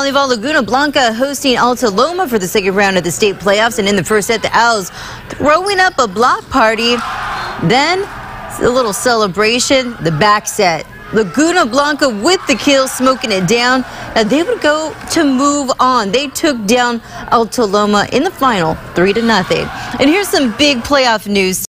volleyball, Laguna Blanca hosting Alta Loma for the second round of the state playoffs. And in the first set, the Owls throwing up a block party. Then a little celebration, the back set. Laguna Blanca with the kill, smoking it down. Now they would go to move on. They took down Alta Loma in the final 3-0. And here's some big playoff news.